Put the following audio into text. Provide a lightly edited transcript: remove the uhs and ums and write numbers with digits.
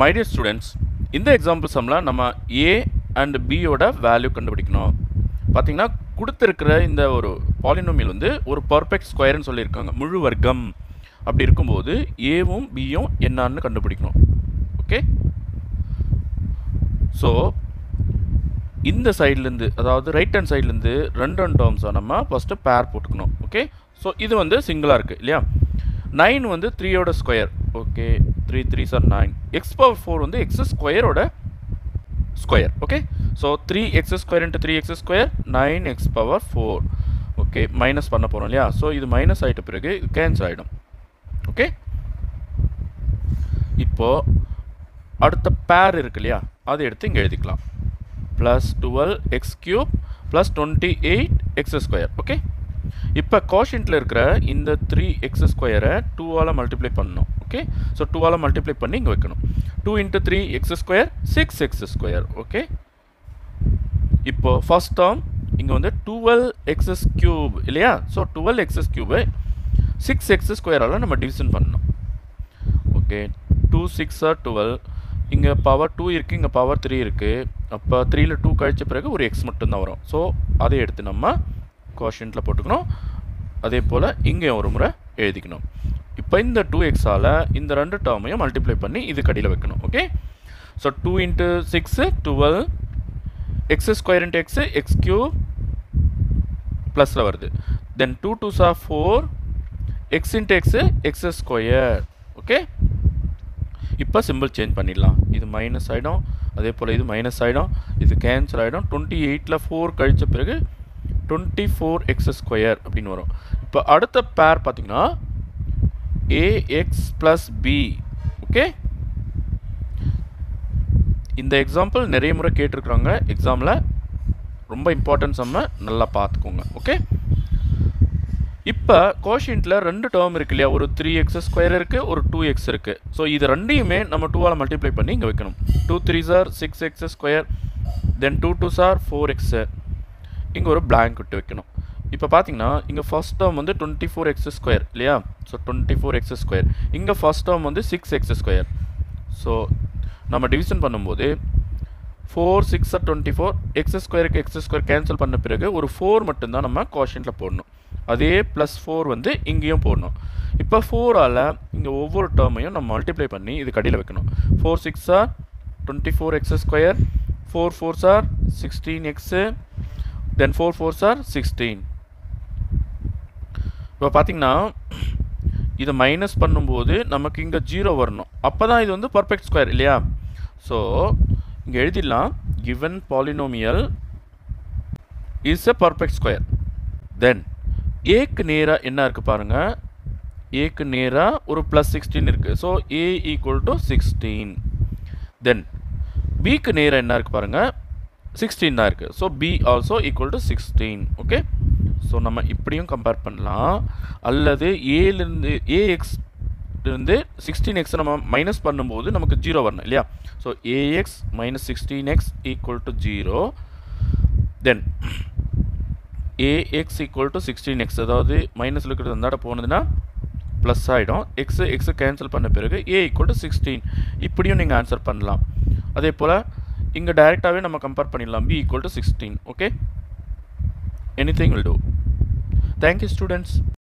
My dear students, இந்த example சம்ல நம்ம a and b ஓட வேல்யூ கண்டுபிடிக்கணும். பாத்தீங்கன்னா கொடுத்திருக்கிற இந்த ஒரு பாலினோமியல் வந்து ஒரு பெர்ஃபெக்ட் ஸ்கொயர்னு சொல்லியிருக்காங்க. முழு வர்க்கம் அப்படி இருக்கும்போது ஏவும் பியும் என்னன்னு கண்டுபிடிக்கணும். ஓகே, ஸோ இந்த சைட்லேருந்து அதாவது ரைட் ஹேண்ட் சைட்லேருந்து ரெண்டு டேர்ம்ஸாக நம்ம ஃபஸ்ட்டு பேர் போட்டுக்கணும். ஓகே, ஸோ இது வந்து சிங்கிளாக இருக்குது இல்லையா. 9 வந்து 3யோட square. Okay, 3 3s are 9. X power 4 வந்து எக்ஸ் ஸ்கொயரோட square. Okay, so 3x square into 3x square 9x power 4. Okay, minus பண்ண போகிறோம் இல்லையா. ஸோ இது மைனஸ் ஆகிட்ட பிறகு கேன்சல் ஆகிடும். ஓகே, இப்போது அடுத்த பேர் இருக்கு இல்லையா, அதை எடுத்து இங்கே எழுதிக்கலாம். Plus 12x³ plus 28x square. Okay, இப்போ கோஷன்ட்டில் இருக்கிற இந்த 3x ஸ்கொயரை 2ஆல் மல்டிப்ளை பண்ணணும். ஓகே, ஸோ 2ஆல் மல்டிப்ளை பண்ணி இங்கே வைக்கணும். 2 into 3x square 6x square. Okay, இப்போ ஃபர்ஸ்ட் டேர்ம் இங்கே வந்து 12x³ இல்லையா. ஸோ 12x³ 6x ஸ்கொயரால் நம்ம டிவிஷன் பண்ணணும். Okay, 2 6 are 12. இங்கே பவர் 2 இருக்குது, இங்கே பவர் 3 இருக்குது. அப்போ 3ல் 2 கழிச்ச பிறகு ஒரு x மட்டும்தான் வரும். ஸோ அதை எடுத்து நம்ம கோஷன்ட்டில் போட்டுக்கணும். அதே போல் இங்கே ஒரு முறை எழுதிக்கணும். இப்போ இந்த 2xஆல் இந்த ரெண்டு டேர்மையும் மல்டிப்ளை பண்ணி இது கடியில் வைக்கணும். Okay, so 2 into 6 12 x square into x³ ப்ளஸில் வருது. Then 2 2s are 4 x into x square. Okay, இப்போ சிம்பிள் சேஞ்ச் பண்ணிடலாம். இது மைனஸ் ஆகிடும், அதே போல் இது மைனஸ் ஆகிடும், இது கேன்சல் ஆகிடும். 28ல் 4 கழித்த பிறகு 24x ஸ்கொயர் அப்படின்னு வரும். இப்போ அடுத்த பேர் பார்த்தீங்கன்னா ax ப்ளஸ் b. ஓகே, இந்த எக்ஸாம்பிள் நிறைய முறை கேட்டிருக்கிறாங்க எக்ஸாமில். ரொம்ப இம்பார்ட்டன்ட் சம்ம நல்லா பார்த்துக்கோங்க. ஓகே, இப்போ கோஷன்ட்டில் ரெண்டு டேர்ம் இருக்கு இல்லையா, ஒரு 3x ஸ்கொயர் இருக்குது, ஒரு 2x இருக்குது. ஸோ இது ரெண்டையுமே நம்ம 2ஆல் மல்டிப்ளை பண்ணி இங்கே வைக்கணும். 2 3s are 6x square, then 2 2s are 4x. இங்கே ஒரு blank விட்டு வைக்கணும். இப்போ பார்த்தீங்கன்னா இங்கே ஃபர்ஸ்ட் டேர்ம் வந்து 24x ஸ்கொயர் இல்லையா. So 24x square. இங்கே ஃபர்ஸ்ட் டேர்ம் வந்து 6x ஸ்கொயர். ஸோ நம்ம டிவிஷன் பண்ணும்போது 4 6 are 24. x ஸ்கொயருக்கு x ஸ்கொயர் கேன்சல் பண்ண பிறகு ஒரு 4 மட்டும்தான் நம்ம கோஷன்ட்டில் போடணும். அதே ப்ளஸ் 4 வந்து இங்கேயும் போடணும். இப்போ 4ஆல் இங்கே ஒவ்வொரு டேர்மையும் நம்ம மல்டிப்ளை பண்ணி இது கடியில் வைக்கணும். 4 6 are 24x square, 4 4s are 16x, then 4 4s are 16. இப்போ பார்த்தீங்கன்னா இதை மைனஸ் பண்ணும்போது நமக்கு இங்கே 0 வரணும். அப்போ தான் இது வந்து பர்ஃபெக்ட் ஸ்கொயர் இல்லையா. ஸோ இங்கே எழுதிடலாம், given polynomial is a perfect square. தென் ஏக்கு நேராக என்ன இருக்குது பாருங்கள், ஏக்கு நேராக ஒரு ப்ளஸ் 16 இருக்குது. So a equal to 16. Then பிக்கு நேராக என்ன இருக்குது பாருங்கள், 16 தான் இருக்குது. So b also equal to 16. Okay, so நம்ம இப்படியும் கம்பேர் பண்ணலாம். அல்லது ஏலேருந்து ax-லேருந்து 16x நம்ம மைனஸ் பண்ணும்போது நமக்கு 0 வரணும் இல்லையா. So ax minus 16x equal to 0. Then ax equal to 16x, அதாவது மைனஸ் இருக்கிறது அந்தாட போனதுன்னா ப்ளஸ் ஆகிடும். எக்ஸ் கேன்சல் பண்ண பிறகு a ஈக்குவல் டு 16. இப்படியும் நீங்கள் ஆன்சர் பண்ணலாம். அதே போல் இங்கே டைரெக்டாகவே நம்ம கம்பேர் பண்ணிடலாம், b equal to 16. Okay, anything will do. Thank you students.